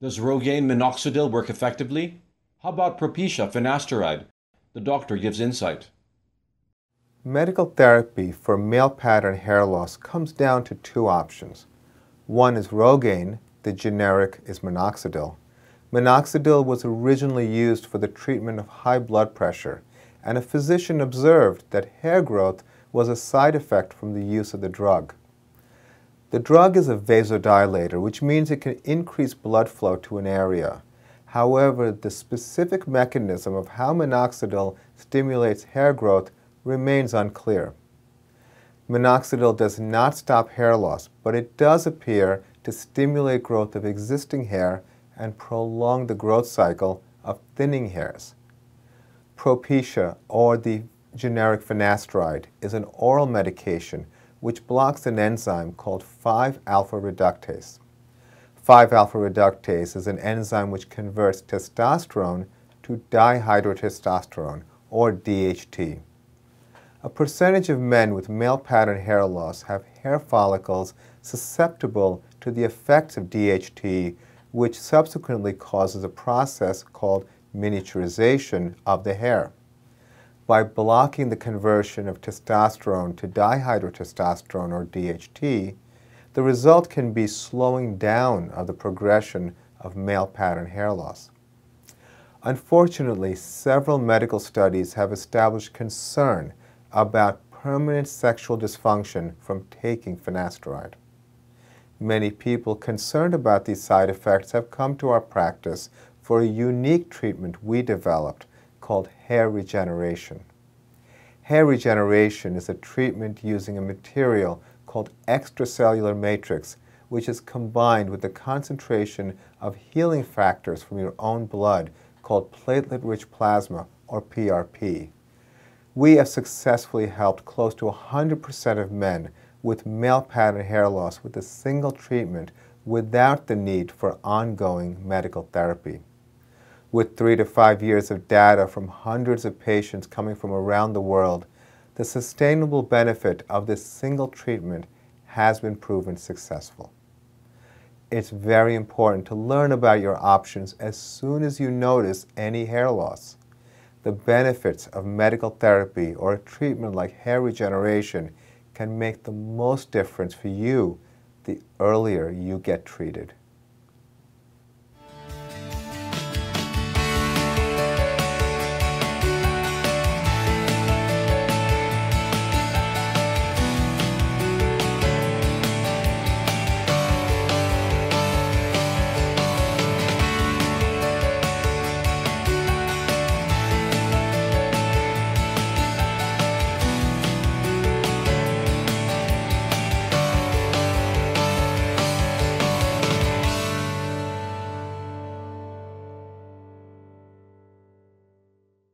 Does Rogaine Minoxidil work effectively? How about Propecia Finasteride? The doctor gives insight. Medical therapy for male pattern hair loss comes down to two options. One is Rogaine, the generic is Minoxidil. Minoxidil was originally used for the treatment of high blood pressure, and a physician observed that hair growth was a side effect from the use of the drug. The drug is a vasodilator, which means it can increase blood flow to an area. However, the specific mechanism of how minoxidil stimulates hair growth remains unclear. Minoxidil does not stop hair loss, but it does appear to stimulate growth of existing hair and prolong the growth cycle of thinning hairs. Propecia, or the generic finasteride, is an oral medication which blocks an enzyme called 5-alpha reductase. 5-alpha reductase is an enzyme which converts testosterone to dihydrotestosterone, or DHT. A percentage of men with male pattern hair loss have hair follicles susceptible to the effects of DHT, which subsequently causes a process called miniaturization of the hair. By blocking the conversion of testosterone to dihydrotestosterone, or DHT, the result can be slowing down of the progression of male pattern hair loss. Unfortunately, several medical studies have established concern about permanent sexual dysfunction from taking finasteride. Many people concerned about these side effects have come to our practice for a unique treatment we developed called hair regeneration. Hair regeneration is a treatment using a material called extracellular matrix, which is combined with the concentration of healing factors from your own blood called platelet-rich plasma, or PRP. We have successfully helped close to 100% of men with male pattern hair loss with a single treatment without the need for ongoing medical therapy. With 3 to 5 years of data from hundreds of patients coming from around the world, the sustainable benefit of this single treatment has been proven successful. It's very important to learn about your options as soon as you notice any hair loss. The benefits of medical therapy or a treatment like hair regeneration can make the most difference for you the earlier you get treated.